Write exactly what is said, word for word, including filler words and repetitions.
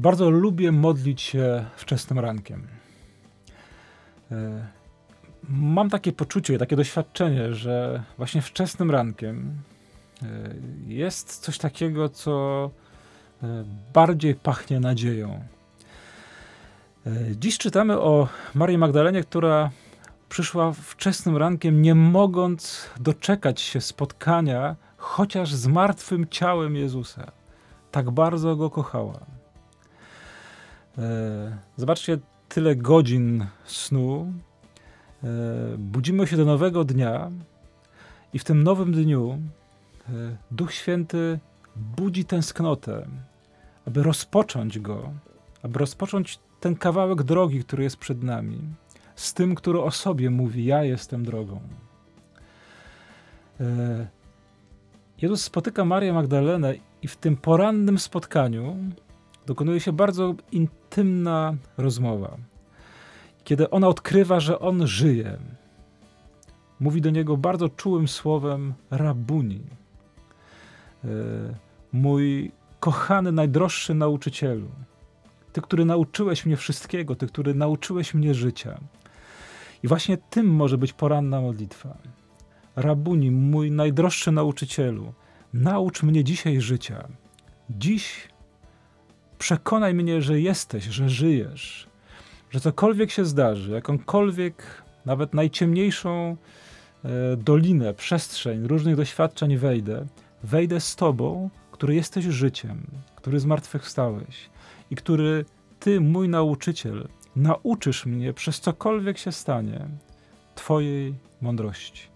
Bardzo lubię modlić się wczesnym rankiem. Mam takie poczucie, takie doświadczenie, że właśnie wczesnym rankiem jest coś takiego, co bardziej pachnie nadzieją. Dziś czytamy o Marii Magdalenie, która przyszła wczesnym rankiem, nie mogąc doczekać się spotkania chociaż z martwym ciałem Jezusa. Tak bardzo go kochała. Zobaczcie, tyle godzin snu. Budzimy się do nowego dnia i w tym nowym dniu Duch Święty budzi tęsknotę, aby rozpocząć go, aby rozpocząć ten kawałek drogi, który jest przed nami, z tym, który o sobie mówi: ja jestem drogą. Jezus spotyka Marię Magdalenę i w tym porannym spotkaniu dokonuje się bardzo intymna rozmowa. Kiedy ona odkrywa, że on żyje, mówi do niego bardzo czułym słowem Rabuni. Mój kochany, najdroższy nauczycielu. Ty, który nauczyłeś mnie wszystkiego, Ty, który nauczyłeś mnie życia. I właśnie tym może być poranna modlitwa. Rabuni, mój najdroższy nauczycielu, naucz mnie dzisiaj życia. Dziś przekonaj mnie, że jesteś, że żyjesz, że cokolwiek się zdarzy, jakąkolwiek, nawet najciemniejszą e, dolinę, przestrzeń różnych doświadczeń wejdę, wejdę z Tobą, który jesteś życiem, który zmartwychwstałeś i który Ty, mój nauczyciel, nauczysz mnie przez cokolwiek się stanie Twojej mądrości.